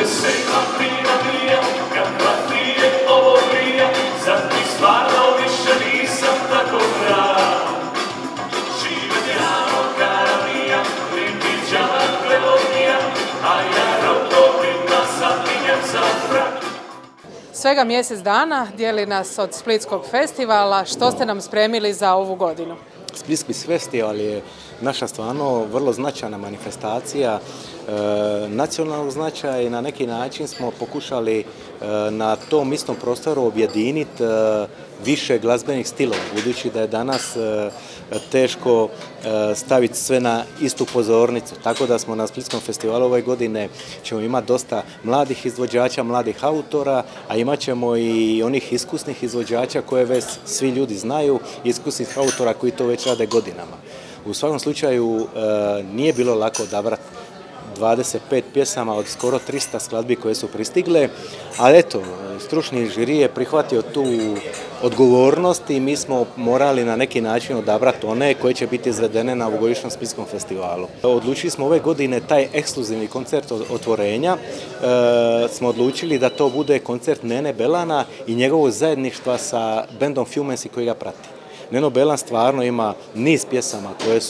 Svega mjesec dana dijeli nas od Splitskog festivala. Što ste nam spremili za ovu godinu? Splitski festival je naša stvarno vrlo značajna manifestacija nacionalnog značaja i na neki način smo pokušali na tom istom prostoru objediniti više glazbenih stilova, budući da je danas teško staviti sve na istu pozornicu. Tako da smo na Splitskom festivalu ove godine ćemo imati dosta mladih izvođača, mladih autora, a imat ćemo i onih iskusnih izvođača koje već svi ljudi znaju, iskusnih autora koji to već rade godinama. U svakom slučaju nije bilo lako odabrati 25 pjesama od skoro 300 skladbi koje su pristigle, ali eto, stručni žiri je prihvatio tu odgovornost i mi smo morali na neki način odabrati one koje će biti izvedene na ovogodišnjem Splitskom festivalu. Odlučili smo ove godine taj ekskluzivni koncert otvorenja, smo odlučili da to bude koncert Nene Belana i njegovog zajedništva sa bendom Fumensi koji ga prati. Neno Belan stvarno ima niz pjesama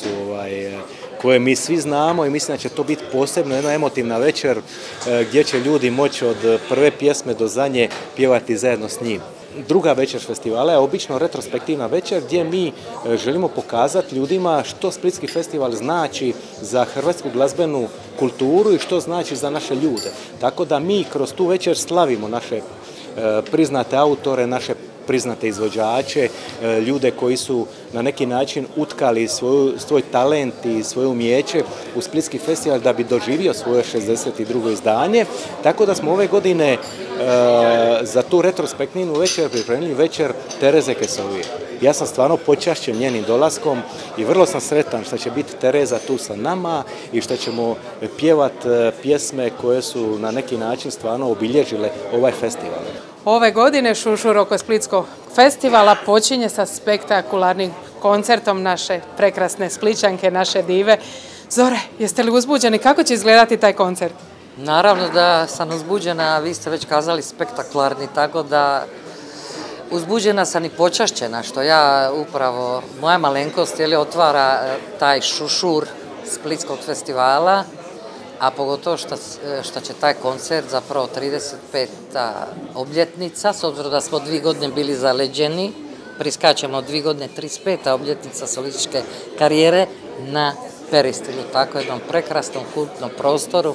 koje mi svi znamo i mislim da će to biti posebno jedna emotivna večer gdje će ljudi moći od prve pjesme do zadnje pjevati zajedno s njim. Druga večer festivala je obično retrospektivna večer gdje mi želimo pokazati ljudima što Splitski festival znači za hrvatsku glazbenu kulturu i što znači za naše ljude. Tako da mi kroz tu večer slavimo naše priznate autore, naše priznate izvođače, ljude koji su na neki način utkali svoj talent i svoje umijeće u Splitski festival da bi doživio svoje 62. izdanje. Tako da smo ove godine za tu retrospektivnu večer pripremili večer Tereze Kesovije. Ja sam stvarno počašćen njenim dolaskom i vrlo sam sretan što će biti Tereza tu sa nama i što ćemo pjevati pjesme koje su na neki način stvarno obilježile ovaj festival. Ove godine šušur oko Splitskog festivala počinje sa spektakularnim koncertom naše prekrasne Splićanke, naše dive. Zore, jeste li uzbuđeni? Kako će izgledati taj koncert? Naravno da sam uzbuđena, vi ste već kazali spektakularni, tako da uzbuđena sam i počašćena što ja upravo, moja malenkost otvara taj šušur Splitskog festivala, a pogotovo što će taj koncert zapravo 35. obljetnica, s obzirom da smo 2 godine bili zaleđeni, priskačemo 2 godine 35. obljetnica solističke karijere na Peristilu, tako jednom prekrasnom kultnom prostoru.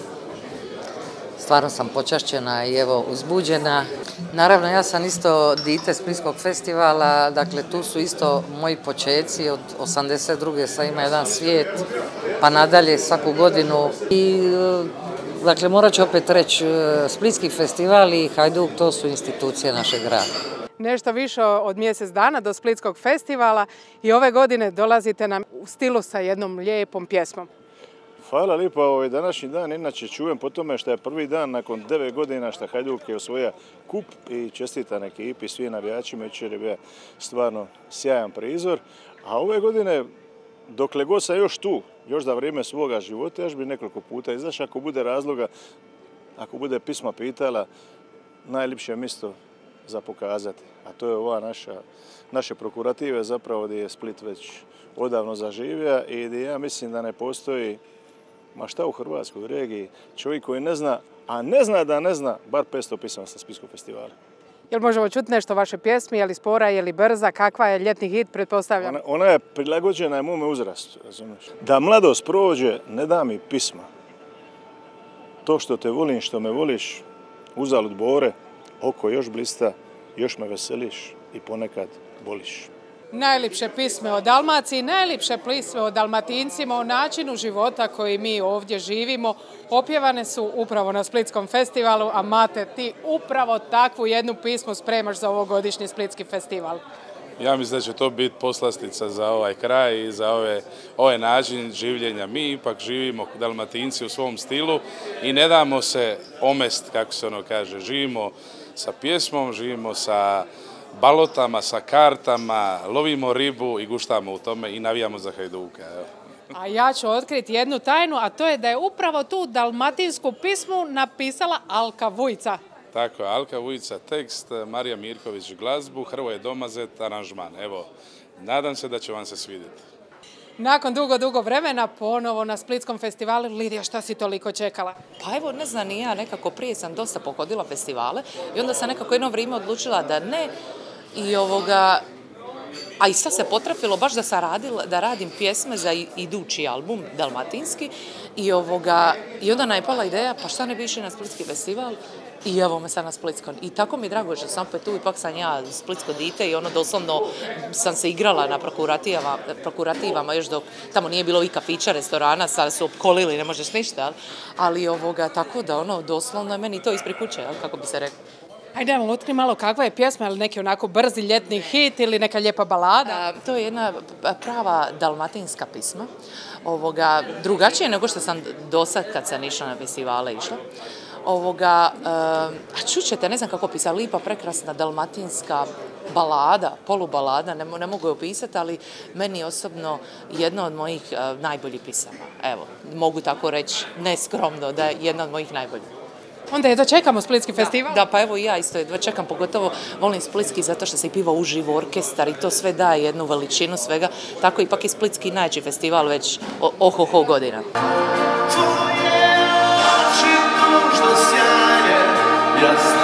Stvarno sam počašćena i evo uzbuđena. Naravno, ja sam isto dite Splitskog festivala, dakle tu su isto moji počeci od 82. sam ima jedan svijet, pa nadalje svaku godinu. I dakle morat ću opet reći, Splitski festival i Hajduk to su institucije našeg grada. Nešto više od mjesec dana do Splitskog festivala i ove godine dolazite nam u stilu sa jednom lijepom pjesmom. Hvala lijepo, ovaj današnji dan inače čujem po tome što je prvi dan nakon 9 godina što Hajduk je osvoja kup i čestitam ekipi, svi navijačima, jučer je bio stvarno sjajan prizor. A ove godine, dokle god sam još tu, još za vrijeme svoga života, još bi nekoliko puta izašao, ako bude razloga, ako bude pisma pitala, najljepše mjesto za pokazati. A to je ova naše prokurative zapravo gdje je Split već odavno zaživio i gdje ja mislim da ne postoji ma šta u Hrvatskoj regiji, čovjek koji ne zna, a ne zna da ne zna, bar 500 pisama sa Splitskog festivala. Jel možemo čuti nešto o vašoj pjesmi, je li spora, je li brza, kakva je ljetni hit, pretpostavljam? Ona je prilagođena mome uzrastu, razumiješ. Da mladost prođe, ne da mi pisma. To što te volim, što me voliš, uzalud bore, oko još blista, još me veseliš i ponekad boliš. Najljepše pisme o Dalmaciji, najljepše pisme o Dalmatincima, o načinu života koji mi ovdje živimo, opjevane su upravo na Splitskom festivalu, a Mate, ti upravo takvu jednu pismu spremaš za ovogodišnji Splitski festival. Ja mislim da će to biti poslastica za ovaj kraj i za ovaj način življenja. Mi ipak živimo Dalmatinci u svom stilu i ne damo se omest, kako se ono kaže. Živimo sa pjesmom, živimo sa balotama, sa kartama, lovimo ribu i guštamo u tome i navijamo za Hajduka. A ja ću otkriti jednu tajnu, a to je da je upravo tu dalmatinsku pismu napisala Alka Vujica. Tako je, Alka Vujica tekst, Marija Mirković glazbu, Hrvoje Domazet aranžman. Evo, nadam se da će vam se svidjeti. Nakon dugo vremena ponovo na Splitskom festivalu. Lidija, šta si toliko čekala? Pa evo, ne znam ni ja, nekako prije sam dosta pohodila festivale i onda sam nekako jedno vrijeme odlučila da ne a i sad se potrafilo baš da radim pjesme za idući album, dalmatinski i onda nam je pala ideja, pa šta ne bi išli na Splitski festival i evo me sad na Splitskom. I tako mi je drago što sam opet tu, ipak sam ja splitsko dite i doslovno sam se igrala na prokurativama još dok tamo nije bilo i kafića, restorana, sad su opkolili, ne možeš ništa, ali tako da doslovno je meni to ispred kuće, kako bi se rekao. Ajde, otkri malo kakva je pjesma, ili neki onako brzi ljetni hit ili neka lijepa balada? To je jedna prava dalmatinska pisma, drugačije nego što sam do sad kad sam išla na festivale išla. A čućete, ne znam kako pisati, lipa, prekrasna dalmatinska balada, polubalada, ne mogu je opisati, ali meni je osobno jedna od mojih najboljih pisama. Evo, mogu tako reći, neskromno, da je jedna od mojih najboljih. Onda je dočekamo Splitski festival? Da, pa evo i ja isto jedva čekam, pogotovo volim Splitski zato što se i piva uživo, orkestar i to sve daje jednu veličinu svega, tako ipak i Splitski najveći festival već ohoho godina. Yes.